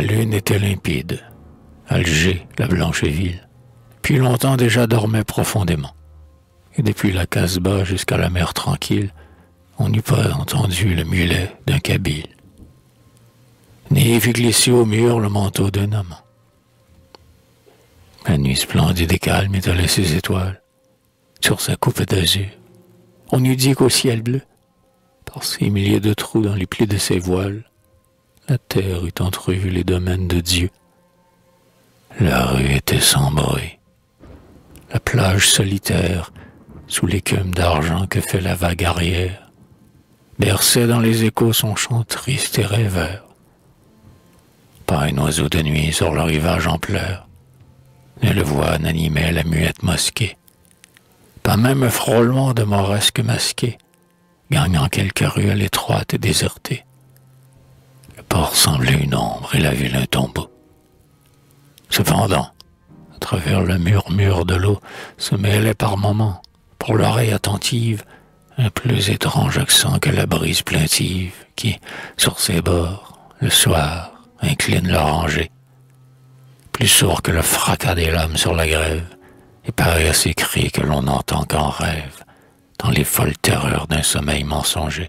lune était limpide. Alger, la blanche ville, depuis longtemps déjà dormait profondément. Et depuis la Casbah jusqu'à la mer tranquille, on n'eût pas entendu le mulet d'un Kabyle, ni vu glisser au mur le manteau d'un amant. La nuit splendide et calme étalait ses étoiles sur sa coupe d'azur. On eût dit qu'au ciel bleu, par ces milliers de trous dans les plis de ses voiles, la terre eût entrevu les domaines de Dieu. La rue était sans bruit. La plage solitaire, sous l'écume d'argent que fait la vague arrière, berçait dans les échos son chant triste et rêveur. Pas un oiseau de nuit sur le rivage en pleurs, nulle voix n'animait la muette mosquée. Pas même un frôlement de moresque masqué, gagnant quelques ruelles étroites et désertées. Le port semblait une ombre et la ville un tombeau. Cependant, à travers le murmure de l'eau se mêlait par moments, pour l'oreille attentive, un plus étrange accent que la brise plaintive qui, sur ses bords, le soir, incline l'oranger. Plus sourd que le fracas des lames sur la grève, et pareil à ces cris que l'on n'entend qu'en rêve, dans les folles terreurs d'un sommeil mensonger.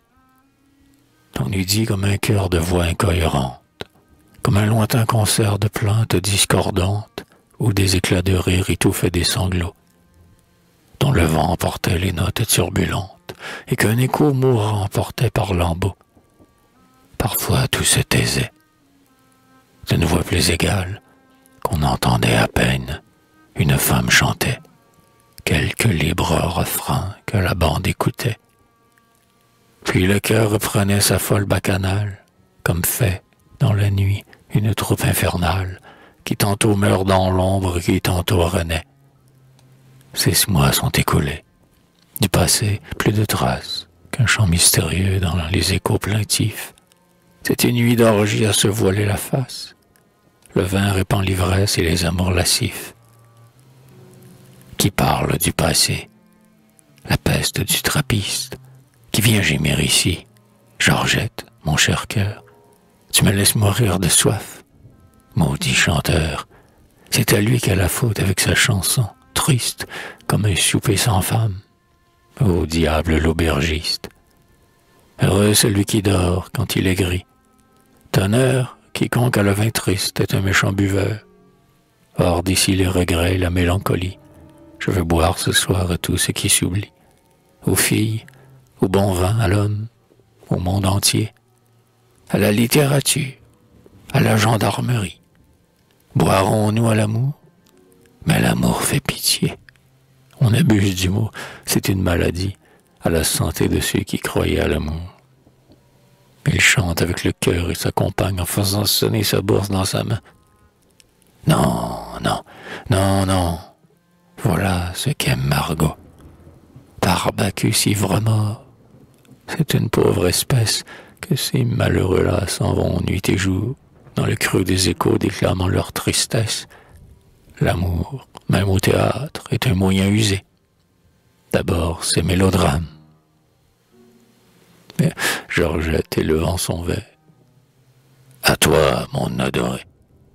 On eût dit comme un chœur de voix incohérente, comme un lointain concert de plaintes discordantes, où des éclats de rire étouffaient des sanglots, dont le vent emportait les notes turbulentes, et qu'un écho mourant portait par lambeaux. Parfois tout se taisait. D'une voix plus égale, qu'on entendait à peine, une femme chantait, quelques libres refrains que la bande écoutait. Puis le cœur reprenait sa folle bacchanale, comme fait, dans la nuit, une troupe infernale, qui tantôt meurt dans l'ombre, qui tantôt renaît. 6 mois sont écoulés. Du passé, plus de traces, qu'un chant mystérieux dans les échos plaintifs. C'est une nuit d'orgie à se voiler la face. Le vin répand l'ivresse et les amours lascifs. Qui parle du passé? La peste du trappiste, qui vient gémir ici. Georgette, mon cher cœur, tu me laisses mourir de soif. Maudit chanteur, c'est à lui qu'a la faute avec sa chanson, triste comme un souper sans femme. Ô diable l'aubergiste, heureux celui qui dort quand il est gris. Tonnerre, quiconque a le vin triste est un méchant buveur. Hors d'ici les regrets et la mélancolie, je veux boire ce soir à tout ce qui s'oublie. Aux filles, au bon vin, à l'homme, au monde entier, à la littérature, à la gendarmerie. Boirons-nous à l'amour? Mais l'amour fait pitié. On abuse du mot, c'est une maladie, à la santé de ceux qui croyaient à l'amour. Il chante avec le cœur et s'accompagne en faisant sonner sa bourse dans sa main. Non, non, non, non. Voilà ce qu'aime Margot. Barbacus ivre-mort. C'est une pauvre espèce que ces malheureux-là s'en vont nuit et jour, dans le creux des échos déclamant leur tristesse. L'amour, même au théâtre, est un moyen usé. D'abord, c'est mélodrame. Mais Georgette élevant son verre. À toi, mon adoré.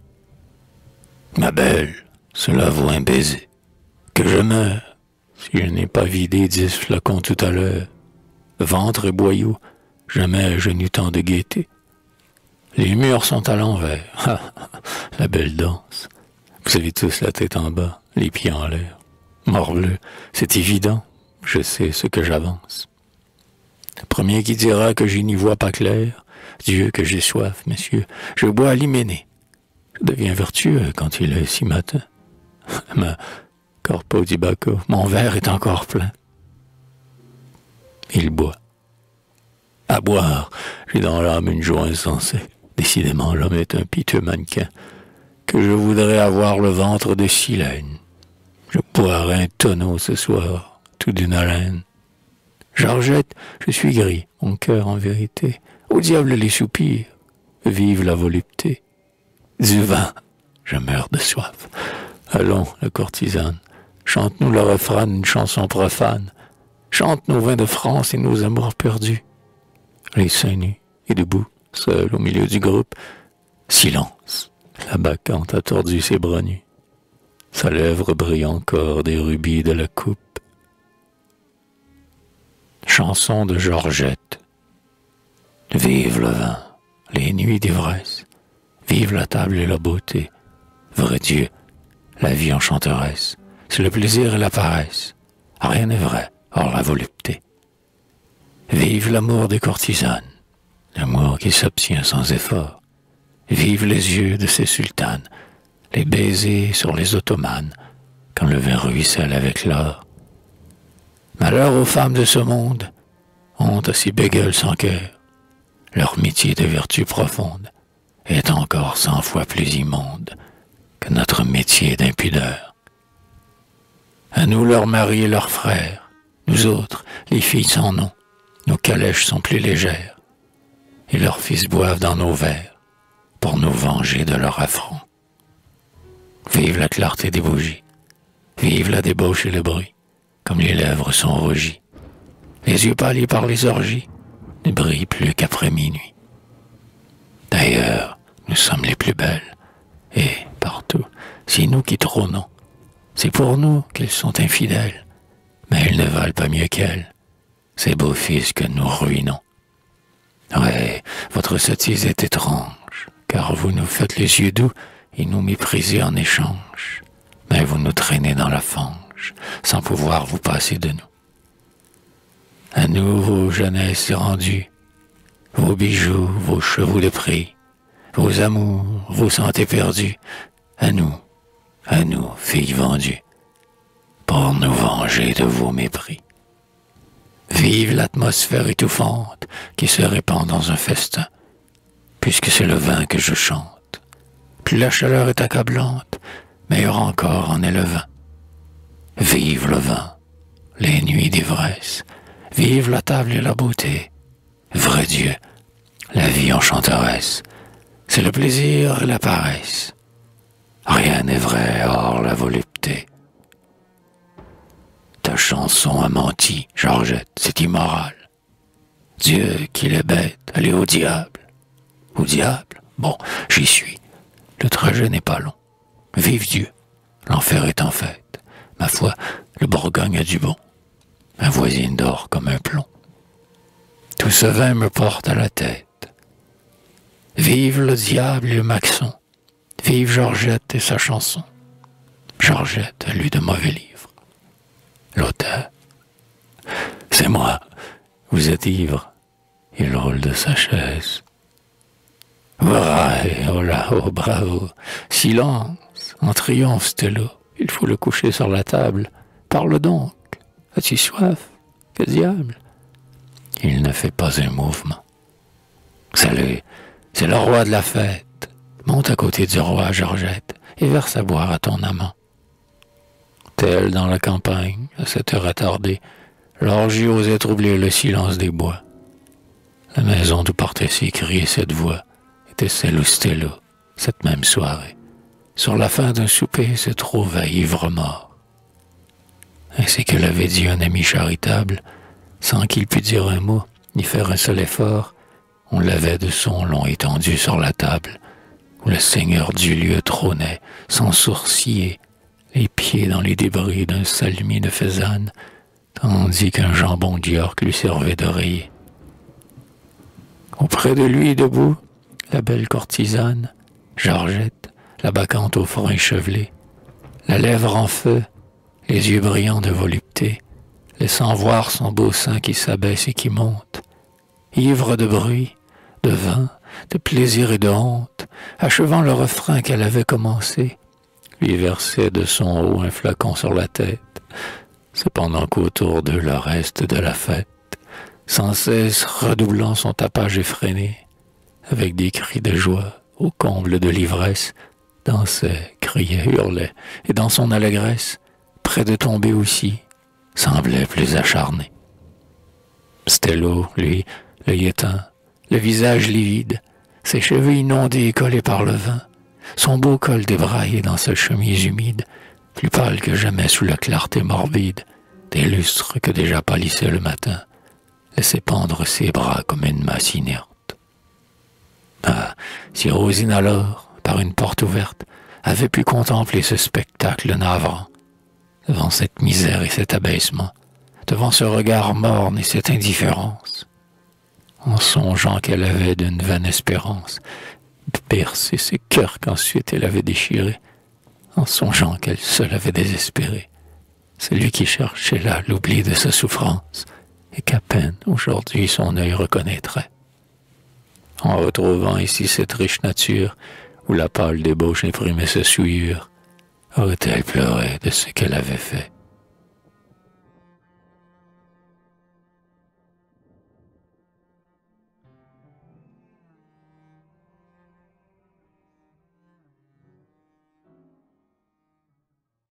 Ma belle, cela vaut un baiser. Que je meure, si je n'ai pas vidé 10 flacons tout à l'heure. Ventre et boyau, jamais je n'eus tant de gaieté. Les murs sont à l'envers. Ah, la belle danse. Vous avez tous la tête en bas, les pieds en l'air. Morbleu, c'est évident, je sais ce que j'avance. Le premier qui dira que je n'y vois pas clair, Dieu que j'ai soif, messieurs, je bois à l'hyménée. Je deviens vertueux quand il est si matin. Mais, corpo di Bacco, mon verre est encore plein. Il boit. À boire, j'ai dans l'âme une joie insensée. Décidément, l'homme est un piteux mannequin, que je voudrais avoir le ventre de Silène. Je boirai un tonneau ce soir, tout d'une haleine. Georgette, je suis gris, mon cœur en vérité. Au diable les soupirs, vive la volupté. Du vin, je meurs de soif. Allons, la courtisane, chante-nous le refrain d'une chanson profane. Chante nos vins de France et nos amours perdus. Les seins nus et debout, seuls au milieu du groupe, Silence. La bacchante a tordu ses bras nus. Sa lèvre brille encore des rubis de la coupe. Chanson de Georgette. Vive le vin, les nuits d'ivresse. Vive la table et la beauté. Vrai Dieu, la vie enchanteresse. C'est le plaisir et la paresse. Rien n'est vrai, hors la volupté. Vive l'amour des courtisanes. L'amour qui s'obtient sans effort. Vive les yeux de ces sultanes, les baisers sur les ottomanes, quand le vin ruisselle avec l'or. Malheur aux femmes de ce monde, honte à ces bégueules sans cœur. Leur métier de vertu profonde est encore 100 fois plus immonde que notre métier d'impudeur. À nous leurs maris et leurs frères, nous autres, les filles sans nom, nos calèches sont plus légères, et leurs fils boivent dans nos verres pour nous venger de leur affront. Vive la clarté des bougies, vive la débauche et le bruit, comme les lèvres sont rougies. Les yeux pâlis par les orgies ne brillent plus qu'après minuit. D'ailleurs, nous sommes les plus belles, et partout, c'est nous qui trônons. C'est pour nous qu'elles sont infidèles, mais elles ne valent pas mieux qu'elles, ces beaux fils que nous ruinons. Ouais, votre sottise est étrange, car vous nous faites les yeux doux et nous méprisez en échange, mais vous nous traînez dans la fange, sans pouvoir vous passer de nous. À nous, vos jeunesses rendues, vos bijoux, vos chevaux de prix, vos amours, vos santés perdues, à nous, filles vendues, pour nous venger de vos mépris. Vive l'atmosphère étouffante qui se répand dans un festin, puisque c'est le vin que je chante. Plus la chaleur est accablante, meilleur encore en est le vin. Vive le vin, les nuits d'ivresse, vive la table et la beauté. Vrai Dieu, la vie enchanteresse, c'est le plaisir et la paresse. Rien n'est vrai hors la volupté. Ta chanson a menti, Georgette, c'est immoral. Dieu qu'il est bête, allez au diable. Au diable? Bon, j'y suis. Le trajet n'est pas long. Vive Dieu, l'enfer est en fête. Ma foi, le Bourgogne a du bon. Ma voisine dort comme un plomb. Tout ce vin me porte à la tête. Vive le diable et le Maxon. Vive Georgette et sa chanson. Georgette a lu de mauvais livres. L'auteur. C'est moi. Vous êtes ivre. Il roule de sa chaise. Ouais, oh là, oh bravo. Silence. En triomphe, Stello. Il faut le coucher sur la table. Parle donc. As-tu soif? Que diable? Il ne fait pas un mouvement. Salut, c'est le roi de la fête. Monte à côté du roi, Georgette, et verse à boire à ton amant. Tel dans la campagne, à cette heure attardée, l'orgie osait troubler le silence des bois. La maison d'où partaient ces cris et cette voix était celle où Stello, cette même soirée, sur la fin d'un souper, se trouvait ivre mort. Ainsi que l'avait dit un ami charitable, sans qu'il pût dire un mot, ni faire un seul effort, on l'avait de son long étendu sur la table, où le seigneur du lieu trônait, sans sourciller, les pieds dans les débris d'un salmi de faisane, tandis qu'un jambon d'York lui servait d'oreiller. Auprès de lui, debout, la belle courtisane, Georgette, la bacchante au front échevelé, la lèvre en feu, les yeux brillants de volupté, laissant voir son beau sein qui s'abaisse et qui monte, ivre de bruit, de vin, de plaisir et de honte, achevant le refrain qu'elle avait commencé, lui versait de son haut un flacon sur la tête, cependant qu'autour d'eux le reste de la fête, sans cesse redoublant son tapage effréné, avec des cris de joie, au comble de l'ivresse, dansait, criait, hurlait, et dans son allégresse, près de tomber aussi, semblait plus acharné. Stello, lui, l'œil éteint, le visage livide, ses cheveux inondés et collés par le vin, son beau col débraillé dans sa chemise humide, plus pâle que jamais sous la clarté morbide des lustres que déjà pâlissait le matin, laissait pendre ses bras comme une masse inerte. Ah, si Rosine alors, par une porte ouverte, avait pu contempler ce spectacle navrant, devant cette misère et cet abaissement, devant ce regard morne et cette indifférence, en songeant qu'elle avait d'une vaine espérance bercé ses cœurs qu'ensuite elle avait déchirés, en songeant qu'elle seule avait désespéré, celui qui cherchait là l'oubli de sa souffrance, et qu'à peine aujourd'hui son œil reconnaîtrait. En retrouvant ici cette riche nature, où la pâle débauche imprimait sa souillure, aurait-elle pleuré de ce qu'elle avait fait?